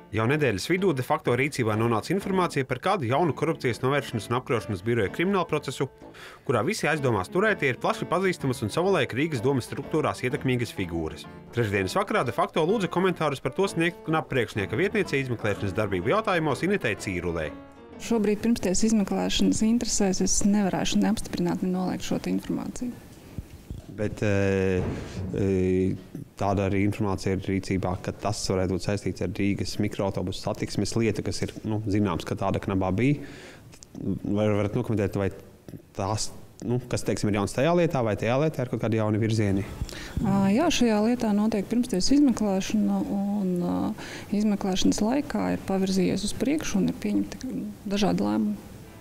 Jau nedēļas vidū de facto rīcībā nonāca informācija par kādu jaunu korupcijas novēršanas un apkarošanas biroja kriminālu procesu, kurā visi aizdomās turētie ir plaši pazīstamas un savulaik Rīgas domes struktūrās ietekmīgas figūras. Trešdienas vakarā de facto lūdza komentārus par to sniegt KNAP priekšnieka vietniece izmeklēšanas darbību jautājumos Inetei Cīrulei. Šobrīd pirmstiesas izmeklēšanas interesēs es nevarēšu neapstiprināt, ne noliegt šo informāciju. Bet tāda arī informācija ir rīcībā, ka tas varētu būt saistīts ar Rīgas mikroautobusu satiksmes lietu, kas ir zināms, ka tāda KNABā bija. Vai varat nokomentēt, vai tās, kas teiksim, ir jauns tajā lietā, vai tajā lietā ir kaut kādi jauni virzieni? Jā, šajā lietā notiek pirmstiesas izmeklēšana, un izmeklēšanas laikā ir pavirzījies uz priekšu un ir pieņemti dažādi lēmumi.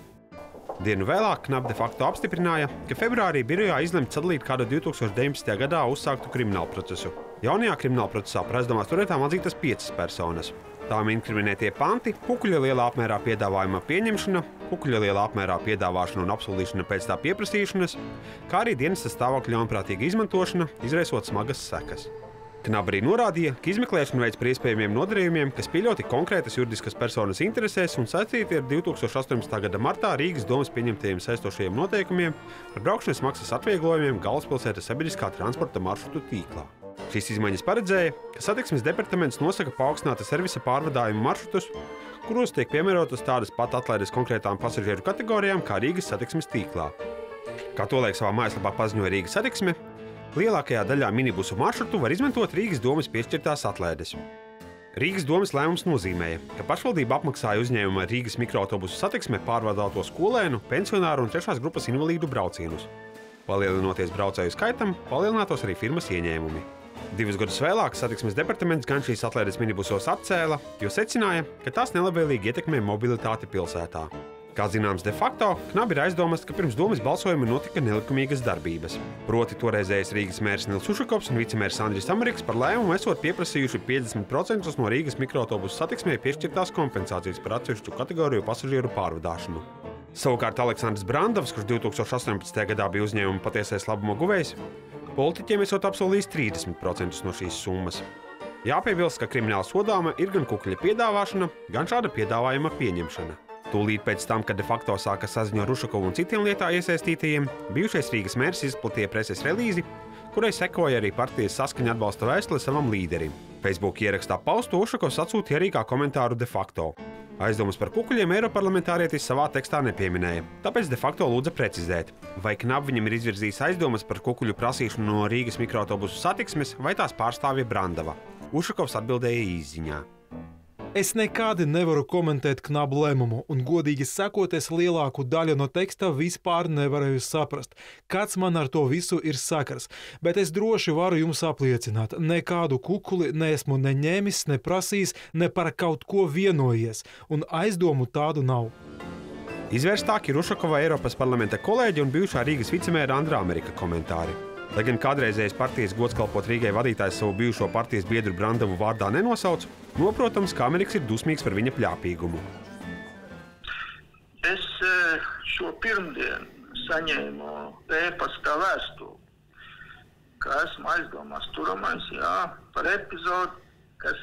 Dienu vēlāk KNAP de facto apstiprināja, ka februārī birojā izlemts sadalīt kādu 2019. gadā uzsāktu kriminālu procesu. Jaunajā krimināla procesā par aizdomās turētām atzītas 5 personas. Tām inkriminētie panti – kukuļa lielā apmērā piedāvājuma pieņemšana, kukuļa lielā apmērā piedāvāšana un apsolīšana pēc tā pieprasīšanas, kā arī dienesta stāvokļa ļaunprātīga izmantošana, izraisot smagas sekas. KNAP arī norādīja, ka izmeklēšana veids par iespējamiem nodarījumiem, kas pieļauti konkrētas juridiskas personas interesēs un saistīti ar 2018. gada martā Rīgas domes pieņemtajiem saistošajiem noteikumiem par braukšanas maksas atvieglojumiem galvaspilsētas sabiedriskā transporta maršrutu tīklā. Šīs izmaiņas paredzēja, ka satiksmes departaments nosaka paaugstināta servisa pārvadājumu maršrutus, kuros tiek piemērotas tādas pat atlaides konkrētām pasažieru kategorijām kā Rīgas satiksmes tīklā. Kā tolaik savā mājaslapā paziņoja Rīgas satiksme, lielākajā daļā minibusu maršrutu var izmantot Rīgas domes piešķirtās atlaides. Rīgas domes lēmums nozīmēja, ka pašvaldība apmaksāja uzņēmuma Rīgas mikroautobusu satiksme pārvadāto skolēnu, pensionāru un 3. grupas invalīdu braucienus. Palielinoties braucēju skaitam, palielinātos arī firmas ieņēmumi. 2 gadus vēlāk satiksmes departaments gan šīs atlaides minibusos atcēla, jo secināja, ka tās nelabvēlīgi ietekmē mobilitāti pilsētā. Kā zināms, de facto KNAP ir aizdomas, ka pirms domes balsojuma notika nelikumīgas darbības. Proti toreizējais Rīgas mērs Nils Ušakovs un vicemērs Andris Ameriks par lēmumu esot pieprasījuši 50% no Rīgas mikroautobusu satiksmē piešķirtās kompensācijas par atsevišķu kategoriju pasažieru pārvadāšanu. Savukārt Aleksandrs Brandovs, kurš 2018. gadā bija uzņēmuma patiesais labuma guvējs, politiķiem esot apsolījis 30% no šīs summas. Jāpiebilst, ka krimināla sodāma ir gan kukuļa piedāvāšana, gan šāda piedāvājuma pieņemšana. Tūlīt pēc tam, kad de facto sāka saziņu ar Ušakovu un citiem lietā iesaistītajiem, bijušais Rīgas mērs izplatīja preses relīzi, kurai sekoja arī partijas Saskaņa atbalsta vēstule savam līderim. Facebook ierakstā paustu Ušakovs atsūtīja arī kā komentāru de facto. Aizdomas par kukuļiem eiroparlamentārietis savā tekstā nepieminēja, tāpēc de facto lūdza precizēt, vai KNAP viņam ir izvirzījis aizdomas par kukuļu prasīšanu no Rīgas mikroautobusu satiksmes vai tās pārstāvja Brandava. Ušakovs atbildēja īsziņā. Es nekādi nevaru komentēt KNAP lēmumu, un godīgi sakot, es lielāku daļu no teksta vispār nevarēju saprast, kāds man ar to visu ir sakars. Bet es droši varu jums apliecināt, nekādu kukuli neesmu ne ņēmis, ne prasījis, ne par kaut ko vienojies, un aizdomu tādu nav. Izvērstāki ir Ušakova Eiropas parlamenta kolēģi un bijušā Rīgas vicemēra Andra Amerika komentāri. Lai gan kādreizējais partijas gods kalpot Rīgai vadītājs savu bijušo partijas biedru Brandavu vārdā nenosauc, noprotams, ka Ameriks ir dusmīgs par viņa pļāpīgumu. Es šo pirmdienu saņēmu e-pastā vēstuli, ka esmu aizdomās turamais, par epizodu, kas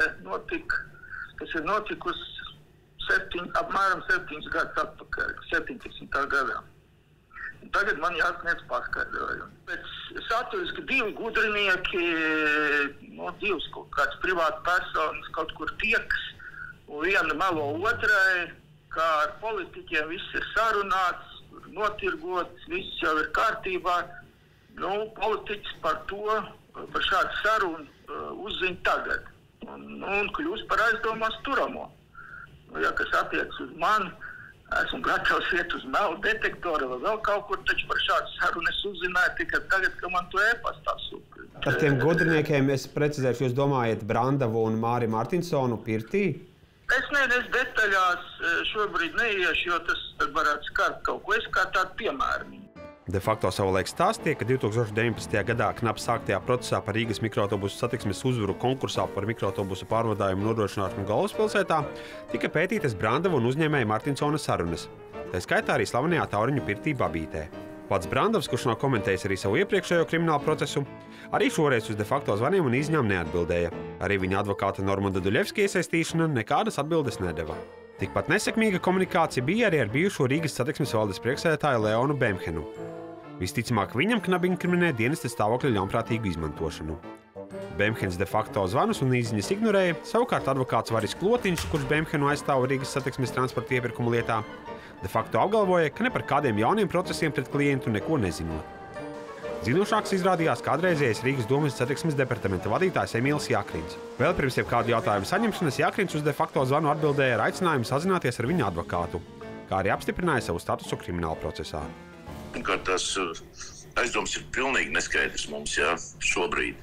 ir notikusi apmēram 7 gadus atpakaļ, 17. gadā. Tagad man jāsniedz paskaidrojumi. Pēc saturiski 2 gudrinieki, 2 kaut kāds privāta personas kaut kur tiekas, un viena melo otrai, kā ar politiķiem viss ir sarunāts, notirgots, viss jau ir kārtībā. Politiķis par šādu sarunu uzzina tagad, un kļūst par aizdomās turamo. Kas attiec uz mani, esmu gatavs iet uz melu detektoru vai vēl kaut kur, taču par šādu sarunu es uzzināju tikai tagad, ka man to e-pastā sūta. Par tiem gudriniekiem es precizēšu, jūs domājat Brandavu un Māri Martinsonu pirtī? Es detaļās šobrīd neiešu, jo tas varētu skart kaut ko. Es kā tādu piemēru. De facto savulaik stāstīja, ka 2019. gadā KNAP sāktajā procesā par Rīgas mikroautobusu satiksmes uzvaru konkursā par mikroautobusu pārvadājumu nodrošināšanu galvaspilsētā tika pētītas Brandava un uzņēmēja Martinsona sarunas. Tā skaitā arī slavenajā Tauriņu pirtī Babītē. Pats Brandovs, kurš nav komentējis arī savu iepriekšējo kriminālu procesu, arī šoreiz uz de facto zvaniem un izziņām neatbildēja. Arī viņa advokāta Normanda Duļevska iesaistīšana nekādas atbildes nedeva. Tikpat nesekmīga komunikācija bija arī ar bijušo Rīgas satiksmes valdes priekšsēdētāju Leonu Bemhenu. Visticamāk, viņam Knaba inkriminē dienesta stāvokļa ļaunprātīgu izmantošanu. Bemhens de facto zvanus un izziņas ignorēja, savukārt advokāts Varis Klotiņš, kurš Bemhenu aizstāv Rīgas satiksmes transporta iepirkuma lietā, de facto apgalvoja, ka ne par kādiem jauniem procesiem pret klientu neko nezinot. Zinošāks izrādījās kādreizējais Rīgas domas satiksmes departamenta vadītājs Emīls Jākrins. Vēl pirms jebkādu jautājumu saņemšanas Jākrins uz de facto zvanu atbildēja ar aicinājumu sazināties ar viņa advokātu, kā arī apstiprināja savu statusu krimināla procesā. Tas aizdoms ir pilnīgi neskaidrs mums šobrīd.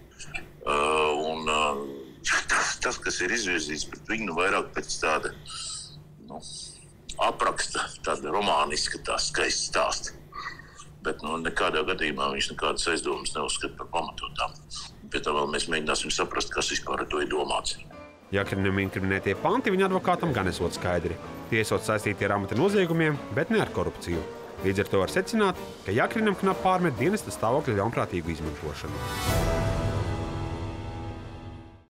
Tas, kas ir izvirzīts pret viņu, vairāk pēc tāda apraksta, tāda romāniska, tā skaista stāsta. Bet nekādā gadījumā viņš nekādas aizdomas neuzskata par pamatotām. Pie tā vēl mēs mēģināsim saprast, kas vispār ar to ir domāts. Jākrinam inkriminētie panti viņa advokātam gan esot skaidri. Tie esot saistīti ar amata noziegumiem, bet ne ar korupciju. Līdz ar to var secināt, ka Jākrinam Knaba pārmet dienesta stāvokļa ļaunprātīgu izmantošanu.